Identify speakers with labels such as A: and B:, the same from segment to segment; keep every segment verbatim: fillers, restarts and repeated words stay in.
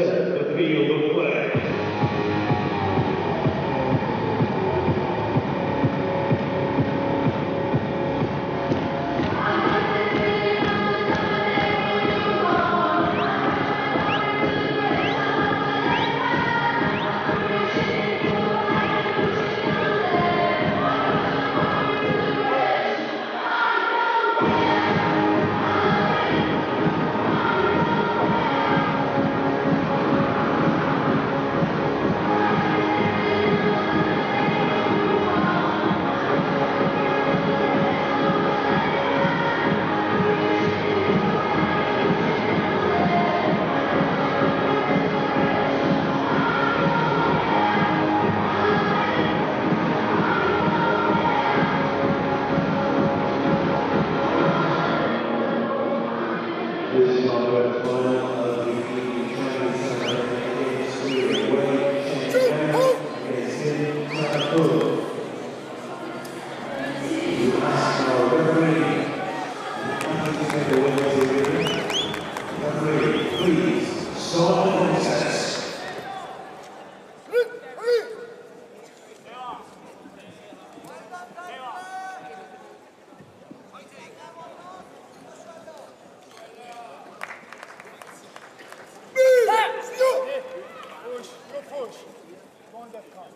A: set the field of play. This is our first final of the Training Center against Sweden. Wei Cheng-Fen against Sin Takako. We ask our referee, to take the winners of the referee, please start the contest.
B: Push. Go on that count.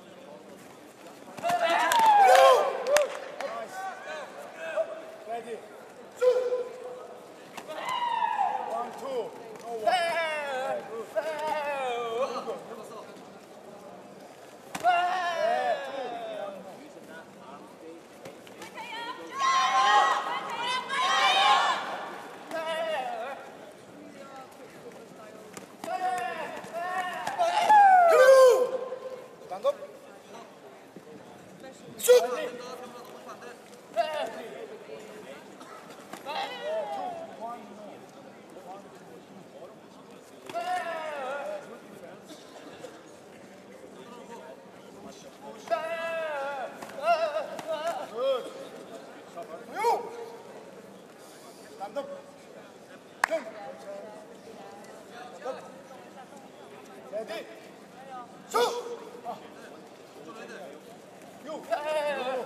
B: Nice. Ready. One, two. No one. Yeah, good. Good, good. Yeah, two. Stand up. Shoot! Ready. Yeah, two, one, no. One, two, two. Yeah, good defense. Good. You! Stand up. Jump. Stand up. Ready. Shoot! You! You!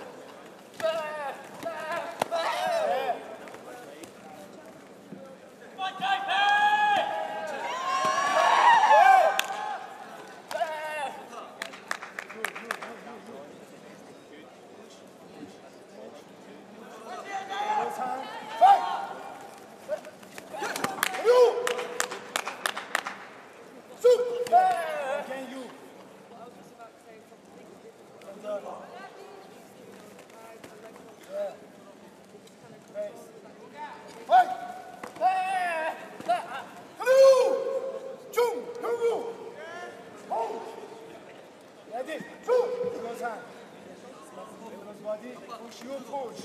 B: Ready? Shoot! Close hand. Close body. Push, you push.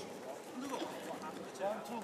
B: One, two.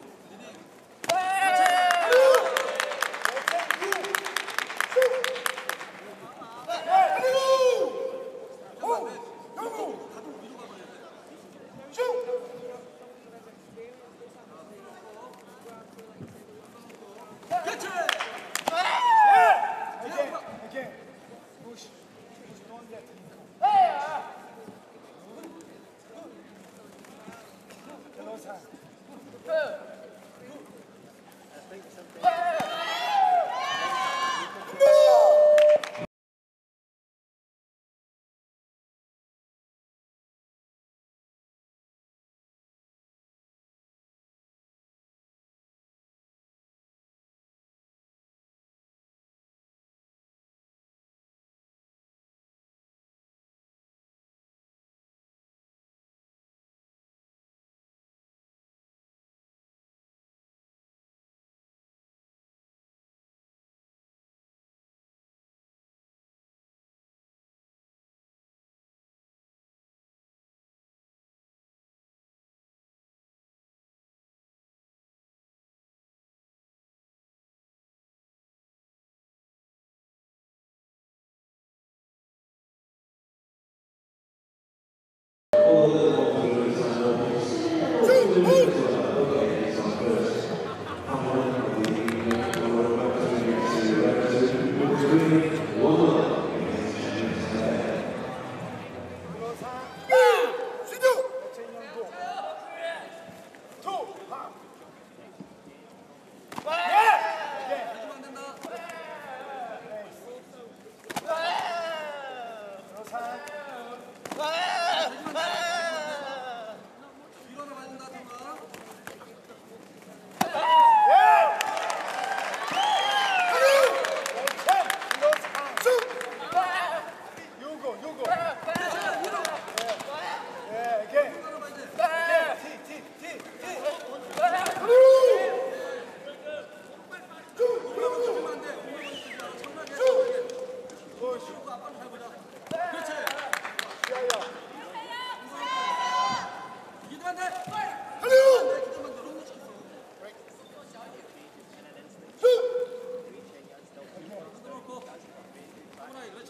A: Three.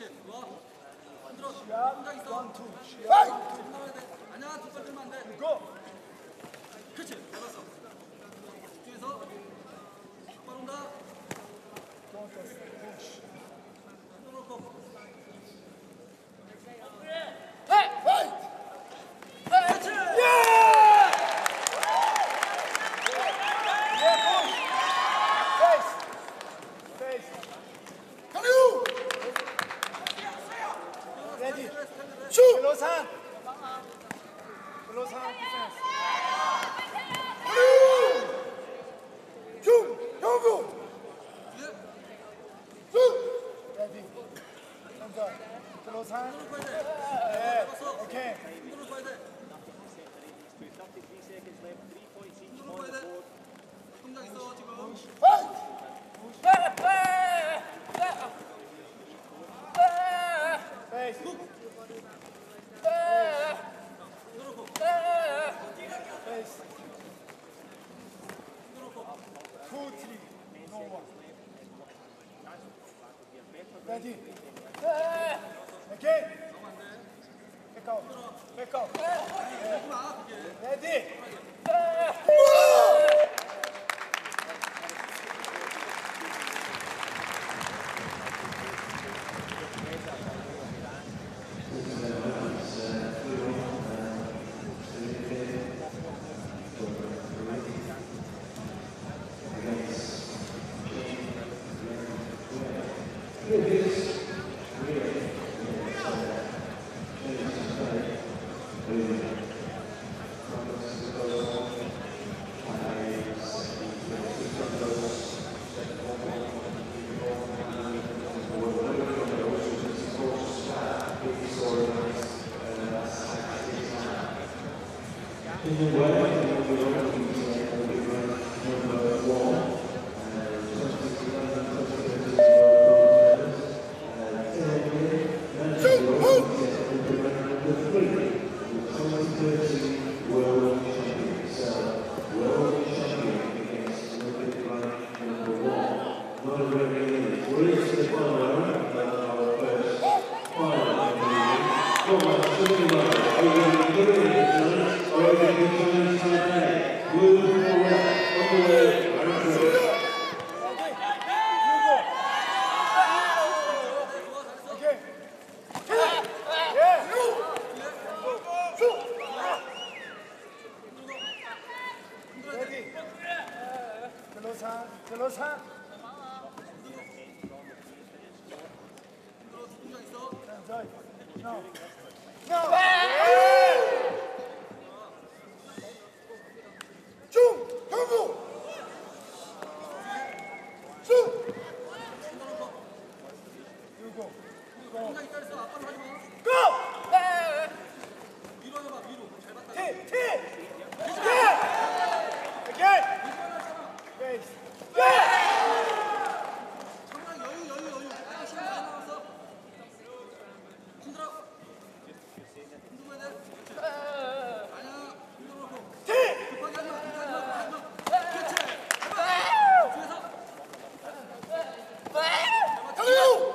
C: 그렇지. 좋아. 흔들어.
B: 시합,
C: 혼자 있어.
B: one, two. 시합,
C: 파이트!
B: one, two.
C: 나와야 돼. 아니야, 두발 들면 안 돼.
B: Go.
C: 그렇지. 잡았어. 집중해서. 바로 온다.
B: Don't touch. Push.
C: 흔들어놓고.
B: Hey, fight.
C: 그렇지.
B: Yeah, push. Face. Face. Come you. Ready. Shoot. Close hand. Close hand defense. Shoot. Don't go. Shoot. Ready. Hands up. Close hand.
C: 흔들어 봐야 돼.
B: Yeah.
C: 잡았어.
B: Okay.
C: 흔들어 봐야 돼. 흔들어 봐야 돼. 동작 있어, 지금.
B: Fight. Face.
C: 흔들어놓고.
B: Face.
C: 흔들어놓고.
B: Two, three. No one. Ready. Again.
C: 나오면 안 돼.
B: Back out. Back out.
C: 하지 마, 그게.
B: Ready.
A: In the way, we will number one. Okay. Yeah. Ready. Close hand. Close hand.
C: 흔들어, 동작 있어.
B: Enjoy. No. No. Yeah. 중. 경고. 중. You go.
C: 동작 있다 그랬어. 아빠는 하지 마.
B: Go.
C: 위로 해봐, 위로. 잘 봤다.
B: T. T. Again. Again. Face.
C: 천만 여유, 여유, 여유. 아직 시간 많이 남았어. 흔들어. 흔들어야 돼. 그렇지. 아니야. 흔들어놓고.
B: T.
C: 급하게 하지 마, 급하게 하지 마, 급하게 하지 마. 그렇지. 해봐. 집중해서.
B: 경유.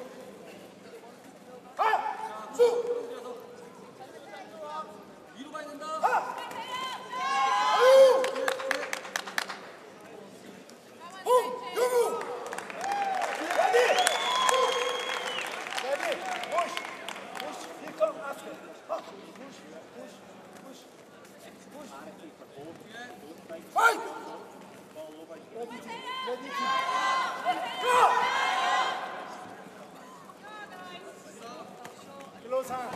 B: 하. 수.
C: 흔들어서. 위로 봐야 된다.
B: 하. 아유. 홍. 경유. Ready. Ready. Push. Push. He come after. Ha. Push. Push. Push. Push. Fight. Ready. Ready. Go. Close hand.